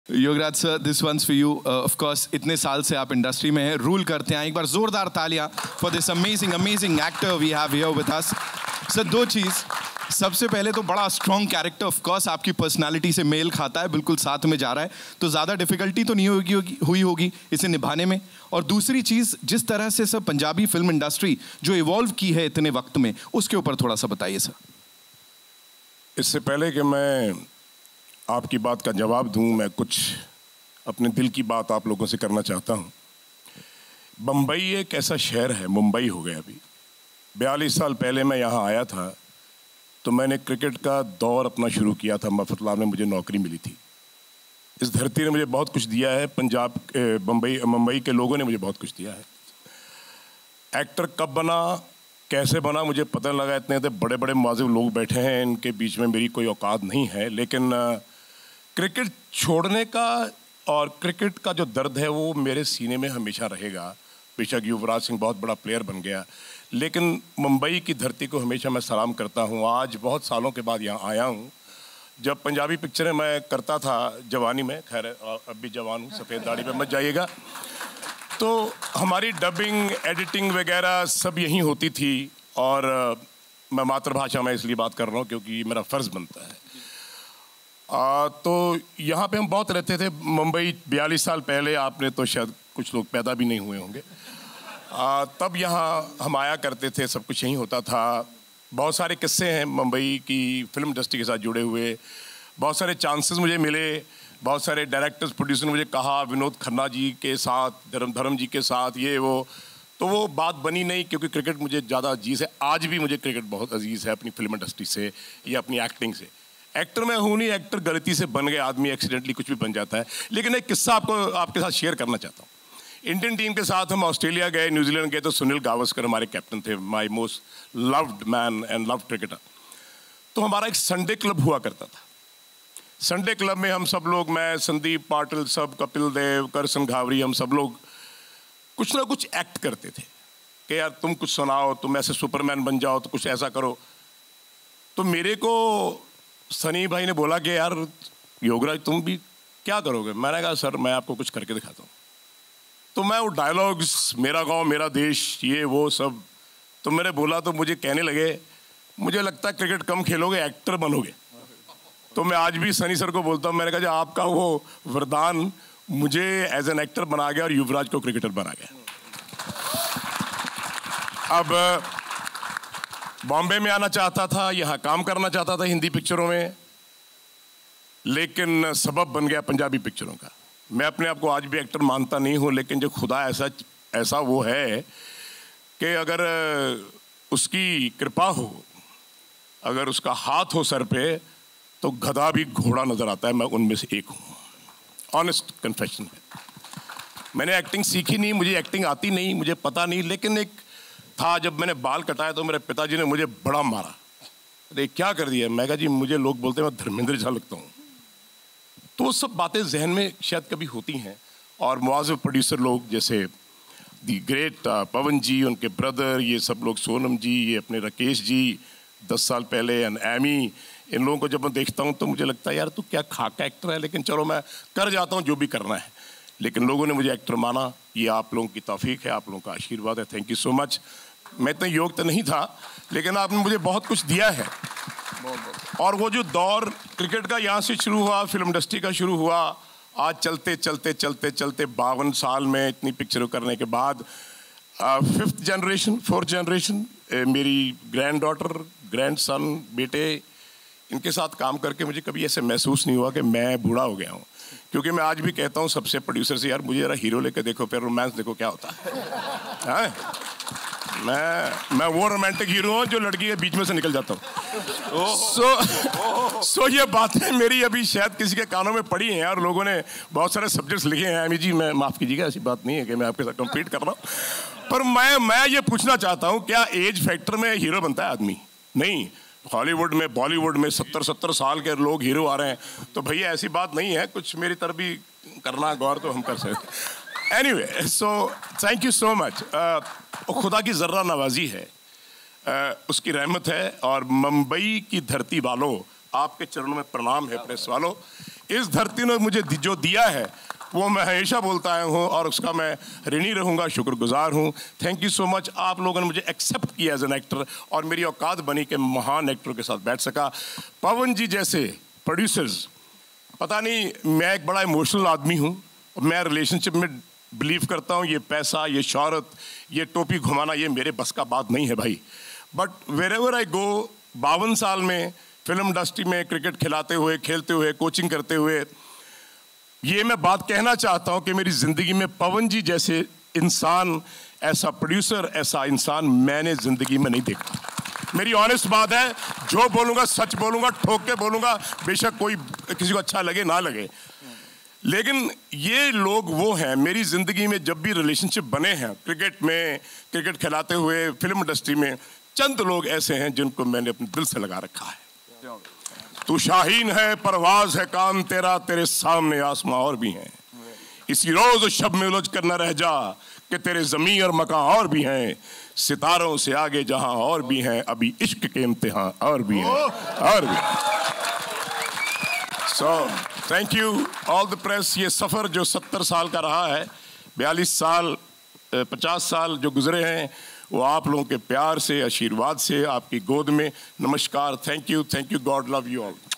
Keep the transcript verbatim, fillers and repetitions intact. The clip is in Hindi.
Yograj sir, this one's for you. Of course इतने साल से आप इंडस्ट्री में हैं, रूल करते हैं। एक बार जोरदार तालियां for this amazing amazing actor we have here with us. Sir, दो चीज़। सबसे पहले तो बड़ा स्ट्रॉन्ग कैरेक्टर, ऑफ कोर्स आपकी पर्सनालिटी से मेल खाता है, बिल्कुल साथ में जा रहा है, तो ज़्यादा डिफिकल्टी तो नहीं होगी होगी हुई होगी इसे निभाने में। और दूसरी चीज़, जिस तरह से सर पंजाबी फिल्म इंडस्ट्री जो इवॉल्व की है इतने वक्त में, उसके ऊपर थोड़ा सा बताइए सर। इससे पहले कि मैं आपकी बात का जवाब दूं, मैं कुछ अपने दिल की बात आप लोगों से करना चाहता हूं। बम्बई एक ऐसा शहर है, मुंबई हो गया अभी। बयालीस साल पहले मैं यहाँ आया था तो मैंने क्रिकेट का दौर अपना शुरू किया था। मफतलाल में मुझे नौकरी मिली थी। इस धरती ने मुझे बहुत कुछ दिया है। पंजाब बम्बई मुंबई के लोगों ने मुझे बहुत कुछ दिया है। एक्टर कब बना, कैसे बना, मुझे पता लगा। इतने इतने बड़े बड़े मुआज़िब लोग बैठे हैं, इनके बीच में मेरी कोई औकात नहीं है। लेकिन क्रिकेट छोड़ने का और क्रिकेट का जो दर्द है वो मेरे सीने में हमेशा रहेगा। बेशक युवराज सिंह बहुत बड़ा प्लेयर बन गया, लेकिन मुंबई की धरती को हमेशा मैं सलाम करता हूँ। आज बहुत सालों के बाद यहाँ आया हूँ। जब पंजाबी पिक्चरें मैं करता था जवानी में, खैर अब भी जवान हूँ, सफ़ेद दाढ़ी पे मत जाइएगा, तो हमारी डबिंग एडिटिंग वगैरह सब यहीं होती थी। और मैं मातृभाषा में इसलिए बात कर रहा हूँ क्योंकि मेरा फ़र्ज़ बनता है। आ, तो यहाँ पे हम बहुत रहते थे। मुंबई बयालीस साल पहले, आपने तो शायद कुछ लोग पैदा भी नहीं हुए होंगे, आ, तब यहाँ हम आया करते थे, सब कुछ यहीं होता था। बहुत सारे किस्से हैं मुंबई की फिल्म इंडस्ट्री के साथ जुड़े हुए। बहुत सारे चांसेस मुझे मिले। बहुत सारे डायरेक्टर्स प्रोड्यूसर ने मुझे कहा, विनोद खन्ना जी के साथ, धर्म धर्म जी के साथ, ये वो, तो वो बात बनी नहीं क्योंकि क्रिकेट मुझे ज़्यादा अजीज़ है। आज भी मुझे क्रिकेट बहुत अजीज़ है, अपनी फिल्म इंडस्ट्री से या अपनी एक्टिंग से। एक्टर मैं हूँ नहीं, एक्टर गलती से बन गए, आदमी एक्सीडेंटली कुछ भी बन जाता है। लेकिन एक किस्सा आपको आपके साथ शेयर करना चाहता हूँ। इंडियन टीम के साथ हम ऑस्ट्रेलिया गए, न्यूजीलैंड गए, तो सुनील गावस्कर हमारे कैप्टन थे, my most loved man and loved cricketer. तो हमारा एक संडे क्लब हुआ करता था। संडे क्लब में हम सब लोग, मैं, संदीप पाटिल, सब, कपिल देव, करसन घावरी, हम सब लोग कुछ ना कुछ एक्ट करते थे कि यार तुम कुछ सुनाओ, तुम ऐसे सुपरमैन बन जाओ, तो कुछ ऐसा करो। तो मेरे को सनी भाई ने बोला कि यार योगराज तुम भी क्या करोगे? मैंने कहा सर मैं आपको कुछ करके दिखाता हूँ। तो मैं वो डायलॉग्स, मेरा गांव मेरा देश, ये वो सब, तो मैंने बोला तो मुझे कहने लगे, मुझे लगता है क्रिकेट कम खेलोगे, एक्टर बनोगे। तो मैं आज भी सनी सर को बोलता हूँ, मैंने कहा जो आपका वो वरदान मुझे एज एन एक्टर बना गया और युवराज को क्रिकेटर बना गया। अब बॉम्बे में आना चाहता था, यहाँ काम करना चाहता था हिंदी पिक्चरों में, लेकिन सबब बन गया पंजाबी पिक्चरों का। मैं अपने आप को आज भी एक्टर मानता नहीं हूँ, लेकिन जो खुदा ऐसा ऐसा वो है कि अगर उसकी कृपा हो, अगर उसका हाथ हो सर पे, तो गधा भी घोड़ा नजर आता है। मैं उनमें से एक हूँ। ऑनेस्ट कन्फेशन है। मैंने एक्टिंग सीखी नहीं, मुझे एक्टिंग आती नहीं, मुझे पता नहीं, लेकिन एक था, जब मैंने बाल कटाया तो मेरे पिताजी ने मुझे बड़ा मारा। अरे क्या कर दिया? मैं कहा जी मुझे लोग बोलते हैं मैं धर्मेंद्र झा लगता हूँ। तो वो सब बातें जहन में शायद कभी होती हैं। और मुआज़िब प्रोड्यूसर लोग जैसे दी ग्रेट पवन जी, उनके ब्रदर, ये सब लोग, सोनम जी, ये अपने राकेश जी दस साल पहले, एंड एमी, इन लोगों को जब मैं देखता हूँ तो मुझे लगता है यार तू क्या खाका एक्टर है, लेकिन चलो मैं कर जाता हूँ जो भी करना है। लेकिन लोगों ने मुझे एक्टर माना, ये आप लोगों की तौफीक है, आप लोगों का आशीर्वाद है। Thank you so much. मैं इतना योग तो नहीं था, लेकिन आपने मुझे बहुत कुछ दिया है। और वो जो दौर क्रिकेट का यहाँ से शुरू हुआ, फिल्म इंडस्ट्री का शुरू हुआ, आज चलते चलते चलते चलते बावन साल में इतनी पिक्चरों करने के बाद फिफ्थ जनरेशन फोर्थ जनरेशन, मेरी ग्रैंड डॉटर, ग्रैंड सन, बेटे, इनके साथ काम करके मुझे कभी ऐसे महसूस नहीं हुआ कि मैं बूढ़ा हो गया हूँ। क्योंकि मैं आज भी कहता हूँ सबसे प्रोड्यूसर से, यार मुझे जरा हीरो लेके देखो, फिर रोमांस देखो क्या होता है। मैं मैं वो रोमांटिक हीरो हूँ जो लड़की के बीच में से निकल जाता हूँ। सो सो ये बातें मेरी अभी शायद किसी के कानों में पड़ी हैं, और लोगों ने बहुत सारे सब्जेक्ट्स लिखे हैं। एमी जी मैं माफ़ कीजिएगा, ऐसी बात नहीं है कि मैं आपके साथ कम्पीट कर रहा हूँ, पर मैं मैं ये पूछना चाहता हूँ, क्या एज फैक्टर में हीरो बनता है आदमी? नहीं। हॉलीवुड में, बॉलीवुड में सत्तर सत्तर साल के लोग हीरो आ रहे हैं, तो भैया ऐसी बात नहीं है, कुछ मेरी तरफ भी करना गौर तो हम कर सकते। Anyway, so thank you so much. खुदा की ज़र्रा नवाजी है, uh, उसकी रहमत है। और मुंबई की धरती वालों, आपके चरणों में प्रणाम है प्रेस वालों। इस धरती ने मुझे जो दिया है वो मैं हमेशा बोलता आया हूँ और उसका मैं ऋणी रहूँगा, शुक्रगुजार हूँ। थैंक यू सो मच, आप लोगों ने मुझे एक्सेप्ट किया एज एन एक्टर और मेरी औकात बनी कि महान एक्टरों के साथ बैठ सका। पवन जी जैसे प्रोड्यूसर्स, पता नहीं, मैं एक बड़ा इमोशनल आदमी हूँ, मैं रिलेशनशिप में बिलीव करता हूँ। ये पैसा, ये शौहरत, ये टोपी घुमाना, ये मेरे बस का बात नहीं है भाई। But wherever I go, बावन साल में फिल्म इंडस्ट्री में क्रिकेट खिलाते हुए, खेलते हुए, कोचिंग करते हुए, ये मैं बात कहना चाहता हूँ कि मेरी ज़िंदगी में पवन जी जैसे इंसान, ऐसा प्रोड्यूसर, ऐसा इंसान मैंने ज़िंदगी में नहीं देखा। मेरी ऑनेस्ट बात है, जो बोलूँगा सच बोलूँगा, ठोक के बोलूँगा, बेशक कोई किसी को अच्छा लगे ना लगे। लेकिन ये लोग वो हैं मेरी ज़िंदगी में, जब भी रिलेशनशिप बने हैं क्रिकेट में, क्रिकेट खिलाते हुए, फिल्म इंडस्ट्री में, चंद लोग ऐसे हैं जिनको मैंने अपने दिल से लगा रखा है। तू शाहीन है, परवाज है काम तेरा, तेरे सामने आसमां और भी हैं। इसी रोज शब में उलझ कर न रह जा कि तेरे ज़मीन और मकान और भी हैं। सितारों से आगे जहां और भी हैं, अभी इश्क के इम्तिहान और भी हैं, और भी। So thank you all the press. ये सफ़र जो सत्तर साल का रहा है, बयालीस साल, पचास साल जो गुजरे हैं, वो आप लोगों के प्यार से, आशीर्वाद से, आपकी गोद में। नमस्कार, thank you, thank you, God love you all.